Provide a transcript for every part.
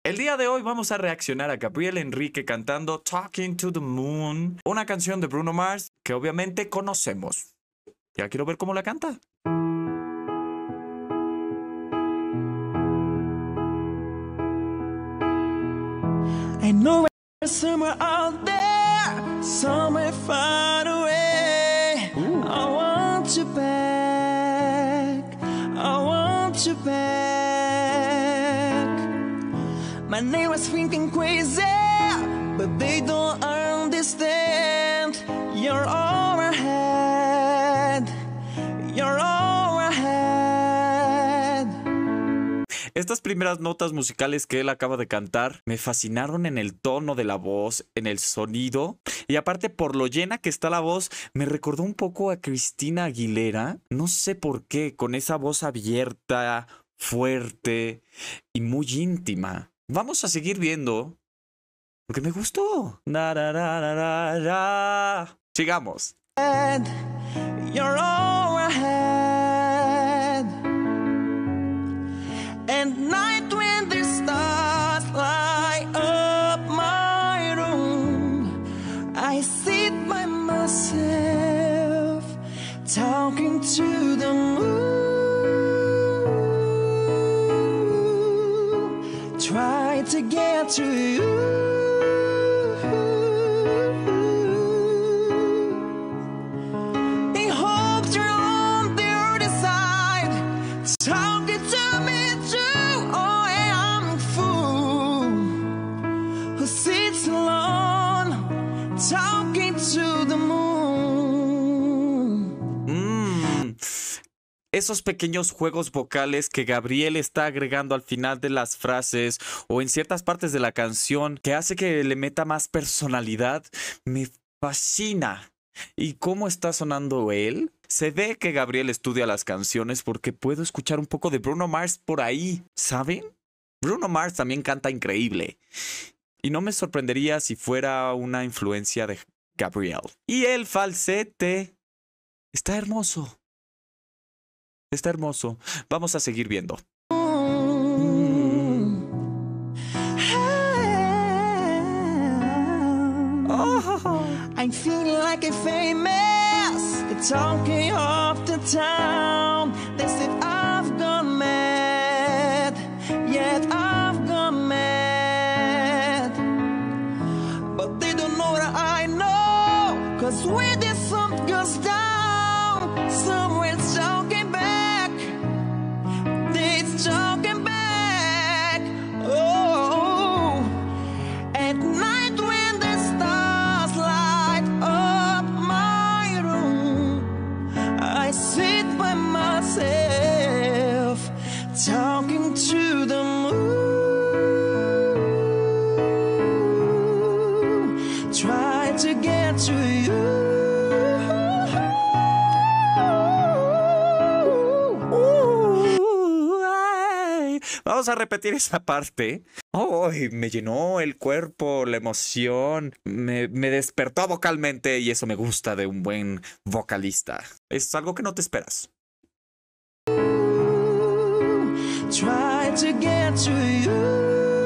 El día de hoy vamos a reaccionar a Gabriel Enrique cantando Talking to the Moon, una canción de Bruno Mars que obviamente conocemos. Ya quiero ver cómo la canta. I know there's somewhere out there, somewhere far away. I want you back, I want you back. My neighbors thinking crazy, but they don't understand. You're all I had, you're all I had. Estas primeras notas musicales que él acaba de cantar me fascinaron en el tono de la voz, en el sonido y aparte por lo llena que está la voz, me recordó un poco a Cristina Aguilera. No sé por qué, con esa voz abierta, fuerte y muy íntima. Vamos a seguir viendo porque me gustó. Sigamos. You're all I had. And night when the stars light up my room, I sit by myself talking to the moon, try to get to you. Esos pequeños juegos vocales que Gabriel está agregando al final de las frases o en ciertas partes de la canción que hace que le meta más personalidad, me fascina. ¿Y cómo está sonando él? Se ve que Gabriel estudia las canciones porque puedo escuchar un poco de Bruno Mars por ahí, ¿saben? Bruno Mars también canta increíble. Y no me sorprendería si fuera una influencia de Gabriel. Y el falsete está hermoso. Está hermoso. Vamos a seguir viendo. I'm feeling like a famous, the talking of the town. They said I've gone mad, yet I've gone mad. But they don't know that I know, 'cause when the sun goes down, someone's talking back, they's talking back. Oh, at night when the stars light up my room, I sit by myself talking to the moon, try to get to you. Vamos a repetir esa parte. Oh, me llenó el cuerpo, la emoción, me despertó vocalmente y eso me gusta de un buen vocalista. Es algo que no te esperas. Try to get to you.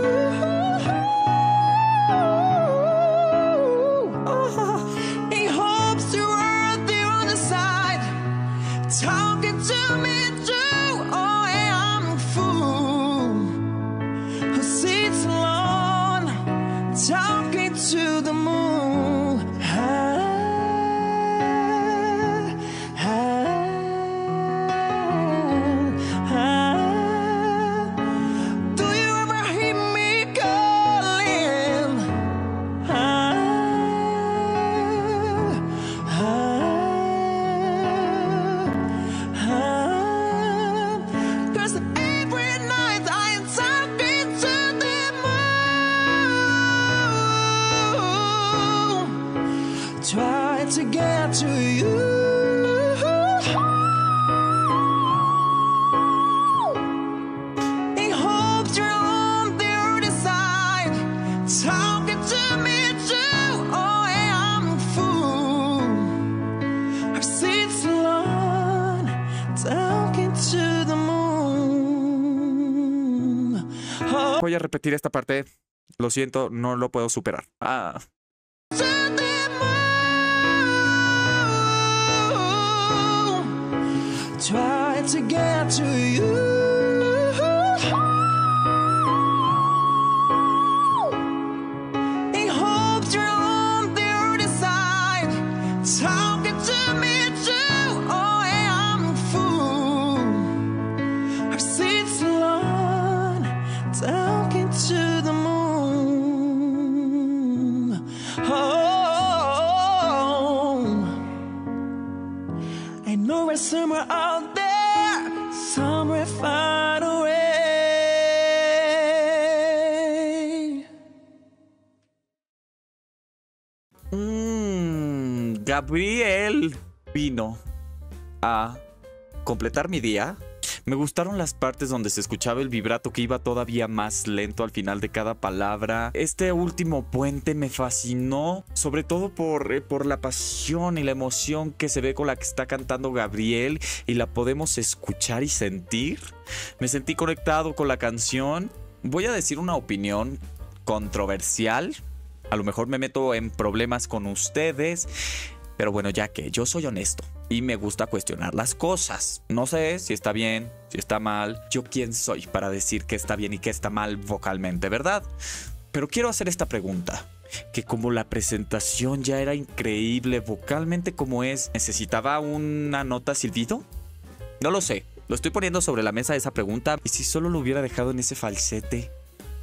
He hopes you are the other side, talking to me too. Oh, I'm a fool who sits alone, talking to the moon. Do you ever hear me calling? 'Cause every night I'm talking to the moon, try to get to you. He hopes you're on the other side, talking to me too. Oh, I'm a fool who sits alone, talking to the moon. Oh. voy a repetir esta parte. Lo siento, no lo puedo superar. Ah. Try to get to you. In hopes you're on the other side, talking to me too. Oh, yeah, I'm a fool. Our seats alone, talking to the moon. Oh, I know we're somewhere out there, somewhere far away. Gabriel vino a completar mi día. Me gustaron las partes donde se escuchaba el vibrato que iba todavía más lento al final de cada palabra. Este último puente me fascinó, sobre todo por la pasión y la emoción que se ve con la que está cantando Gabriel y la podemos escuchar y sentir. Me sentí conectado con la canción. Voy a decir una opinión controversial. A lo mejor me meto en problemas con ustedes, pero bueno, ya que yo soy honesto y me gusta cuestionar las cosas. No sé si está bien, si está mal. Yo quién soy para decir que está bien y que está mal vocalmente, ¿verdad? Pero quiero hacer esta pregunta. Que como la presentación ya era increíble vocalmente como es, ¿necesitaba una nota silbido? No lo sé. Lo estoy poniendo sobre la mesa esa pregunta. ¿Y si solo lo hubiera dejado en ese falsete?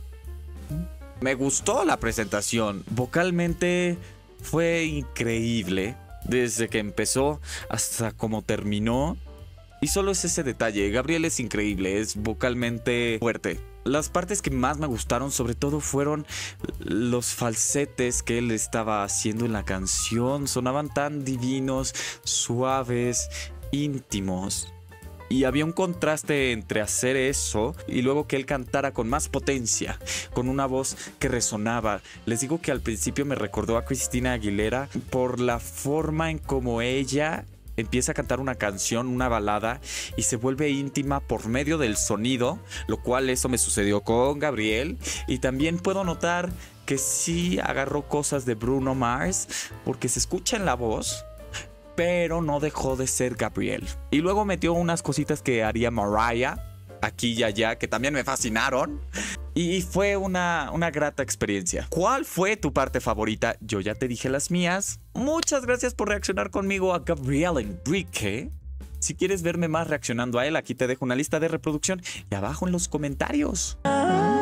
Me gustó la presentación. Vocalmente fue increíble. Desde que empezó hasta como terminó. Y solo es ese detalle. Gabriel es increíble. Es vocalmente fuerte. Las partes que más me gustaron sobre todo fueron los falsetes que él estaba haciendo en la canción. Sonaban tan divinos, suaves, íntimos. Y había un contraste entre hacer eso y luego que él cantara con más potencia, con una voz que resonaba. Les digo que al principio me recordó a Christina Aguilera por la forma en cómo ella empieza a cantar una canción, una balada, y se vuelve íntima por medio del sonido, lo cual eso me sucedió con Gabriel. Y también puedo notar que sí agarró cosas de Bruno Mars, porque se escucha en la voz, pero no dejó de ser Gabriel. Y luego metió unas cositas que haría Mariah, aquí y allá, que también me fascinaron. Y fue una grata experiencia. ¿Cuál fue tu parte favorita? Yo ya te dije las mías. Muchas gracias por reaccionar conmigo a Gabriel Enrique. Si quieres verme más reaccionando a él, aquí te dejo una lista de reproducción y abajo en los comentarios.